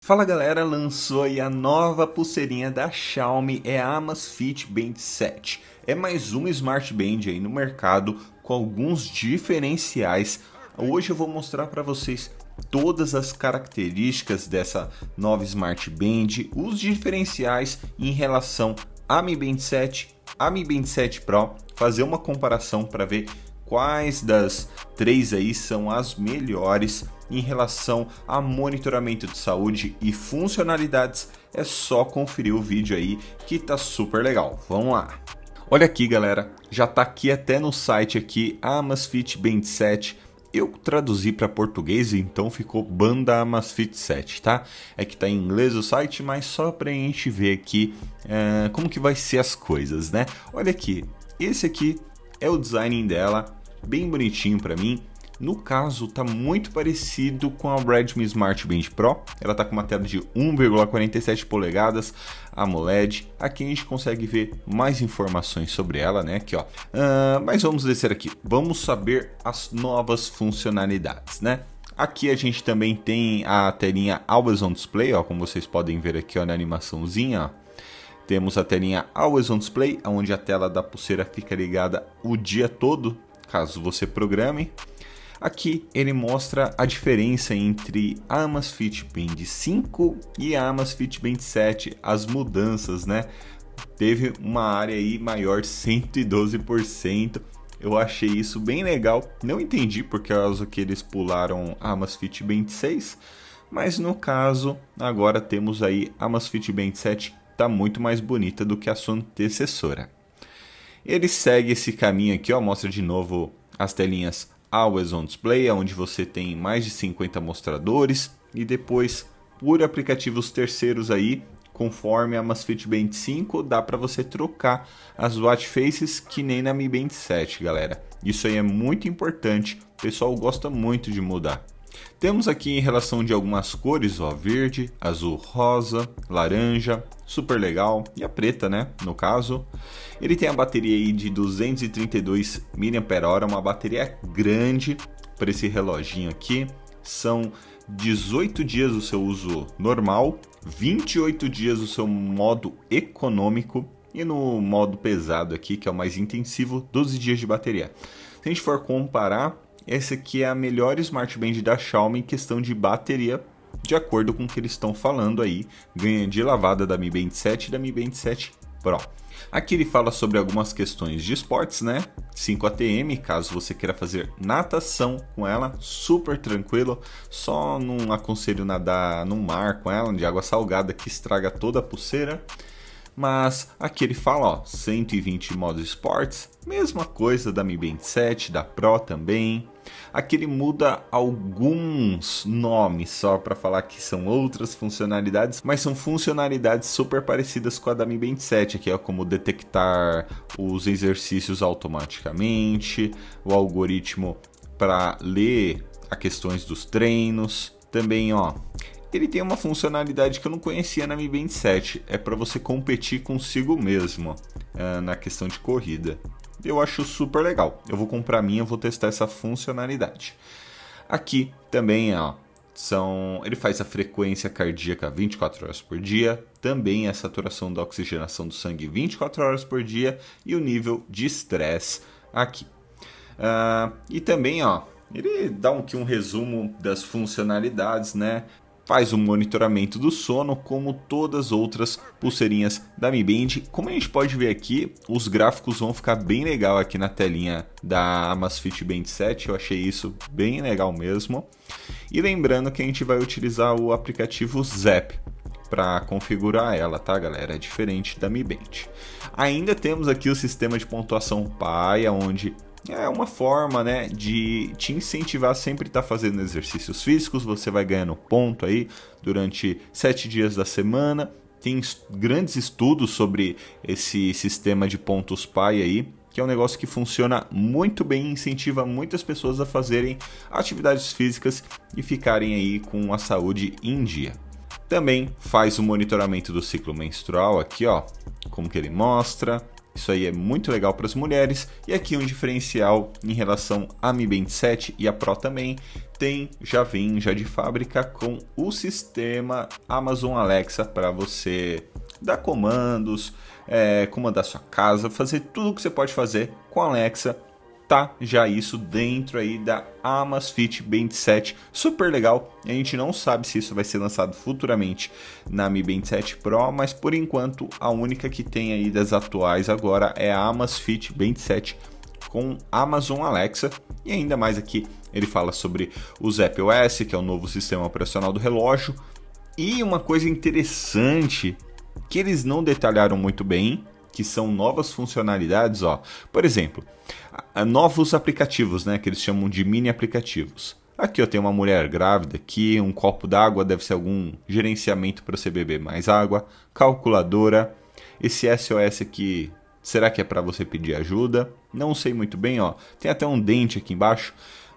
Fala galera, lançou aí a nova pulseirinha da Xiaomi, é a Amazfit Band 7. É mais uma Smart Band aí no mercado com alguns diferenciais. Hoje eu vou mostrar para vocês todas as características dessa nova Smart Band, os diferenciais em relação à Mi Band 7, à Mi Band 7 Pro, fazer uma comparação para ver quais das três aí são as melhores em relação a monitoramento de saúde e funcionalidades. É só conferir o vídeo aí que tá super legal. Vamos lá. Olha aqui galera, já tá aqui até no site aqui a Amazfit Band 7. Eu traduzi para português, então ficou Banda Amazfit 7, tá? É que tá em inglês o site, mas só pra gente ver aqui como que vai ser as coisas, né? Olha aqui, esse aqui é o design dela, bem bonitinho para mim. No caso, tá muito parecido com a Redmi Smart Band Pro. Ela tá com uma tela de 1,47 polegadas AMOLED. Aqui a gente consegue ver mais informações sobre ela, né? Aqui, ó. Mas vamos descer aqui. Vamos saber as novas funcionalidades, né? Aqui a gente também tem a telinha Always On Display, ó, como vocês podem ver aqui, ó, na animaçãozinha, ó. Temos a telinha Always On Display, onde a tela da pulseira fica ligada o dia todo, caso você programe. Aqui ele mostra a diferença entre a Amazfit Band 5 e a Amazfit Band 7, as mudanças, né? Teve uma área aí maior, 112%. Eu achei isso bem legal. Não entendi por causa que eles pularam a Amazfit Band 6, mas no caso, agora temos aí a Amazfit Band 7, tá muito mais bonita do que a sua antecessora. Ele segue esse caminho aqui, ó, mostra de novo as telinhas Always On Display, onde você tem mais de 50 mostradores, e depois por aplicativos terceiros aí, conforme a Amazfit Band 5, dá para você trocar as watch faces que nem na Mi Band 7, galera. Isso aí é muito importante, o pessoal gosta muito de mudar. Temos aqui em relação de algumas cores, ó, verde, azul, rosa, laranja, super legal, e a preta, né, no caso. Ele tem a bateria aí de 232 mAh, uma bateria grande para esse reloginho aqui. São 18 dias o seu uso normal, 28 dias o seu modo econômico e no modo pesado aqui, que é o mais intensivo, 12 dias de bateria. Se a gente for comparar, essa aqui é a melhor Smart Band da Xiaomi em questão de bateria, de acordo com o que eles estão falando aí, ganha de lavada da Mi Band 7 e da Mi Band 7 Pro. Aqui ele fala sobre algumas questões de esportes, né? 5 ATM, caso você queira fazer natação com ela, super tranquilo, só não aconselho nadar no mar com ela, de água salgada que estraga toda a pulseira. Mas aqui ele fala, ó, 120 modos esportes, mesma coisa da Mi Band 7, da Pro também. Aqui ele muda alguns nomes só para falar que são outras funcionalidades, mas são funcionalidades super parecidas com a da Mi Band 7, que é como detectar os exercícios automaticamente, o algoritmo para ler as questões dos treinos. Também, ó, ele tem uma funcionalidade que eu não conhecia na Mi Band 7, é para você competir consigo mesmo na questão de corrida. Eu acho super legal. Eu vou comprar a minha, vou testar essa funcionalidade. Aqui também, ó, ele faz a frequência cardíaca 24 horas por dia, também a saturação da oxigenação do sangue 24 horas por dia e o nível de estresse aqui. E também, ó, ele dá aqui um resumo das funcionalidades, né? Faz um monitoramento do sono, como todas as outras pulseirinhas da Mi Band. Como a gente pode ver aqui, os gráficos vão ficar bem legal aqui na telinha da Amazfit Band 7. Eu achei isso bem legal mesmo. E lembrando que a gente vai utilizar o aplicativo Zepp para configurar ela, tá galera? É diferente da Mi Band. Ainda temos aqui o sistema de pontuação PAIA, onde é uma forma, né, de te incentivar a sempre estar fazendo exercícios físicos. Você vai ganhando ponto aí durante 7 dias da semana. Tem grandes estudos sobre esse sistema de pontos PAI aí, que é um negócio que funciona muito bem, incentiva muitas pessoas a fazerem atividades físicas e ficarem aí com a saúde em dia. Também faz o monitoramento do ciclo menstrual aqui, ó, como que ele mostra. Isso aí é muito legal para as mulheres. E aqui um diferencial em relação à Mi Band 7 e a Pro também. Já vem de fábrica com o sistema Amazon Alexa para você dar comandos, comandar sua casa, fazer tudo o que você pode fazer com a Alexa. Tá já isso dentro aí da Amazfit Band 7, super legal. A gente não sabe se isso vai ser lançado futuramente na Mi Band 7 Pro, mas por enquanto a única que tem aí das atuais agora é a Amazfit Band 7 com Amazon Alexa. E ainda mais aqui ele fala sobre o ZapOS, que é o novo sistema operacional do relógio. E uma coisa interessante que eles não detalharam muito bem, que são novas funcionalidades, ó. Por exemplo, novos aplicativos, né, que eles chamam de mini aplicativos. Aqui eu tenho uma mulher grávida, aqui um copo d'água deve ser algum gerenciamento para você beber mais água, calculadora. Esse SOS aqui, será que é para você pedir ajuda? Não sei muito bem, ó. Tem até um dente aqui embaixo,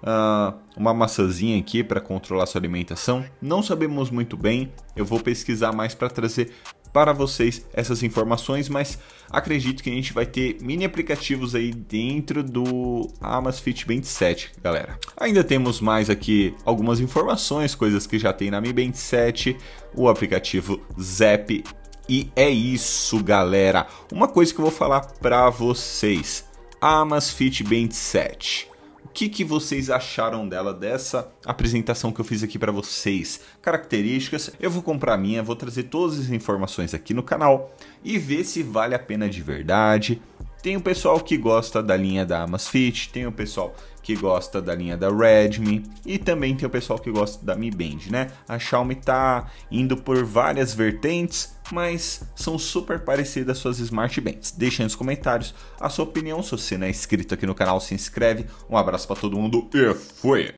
uma maçãzinha aqui para controlar sua alimentação. Não sabemos muito bem, eu vou pesquisar mais para trazer para vocês essas informações, mas acredito que a gente vai ter mini aplicativos aí dentro do Amazfit Band 7, galera. Ainda temos mais aqui algumas informações, coisas que já tem na Mi Band 7, o aplicativo Zap. E é isso, galera. Uma coisa que eu vou falar para vocês, a Amazfit Band 7. O que vocês acharam dela, dessa apresentação que eu fiz aqui para vocês? Características, eu vou comprar a minha, vou trazer todas as informações aqui no canal e ver se vale a pena de verdade. Tem o pessoal que gosta da linha da Amazfit, tem o pessoal que gosta da linha da Redmi e também tem o pessoal que gosta da Mi Band, né? A Xiaomi tá indo por várias vertentes, mas são super parecidas as suas Smart Bands. Deixa aí nos comentários a sua opinião. Se você não é inscrito aqui no canal, se inscreve. Um abraço para todo mundo e fui!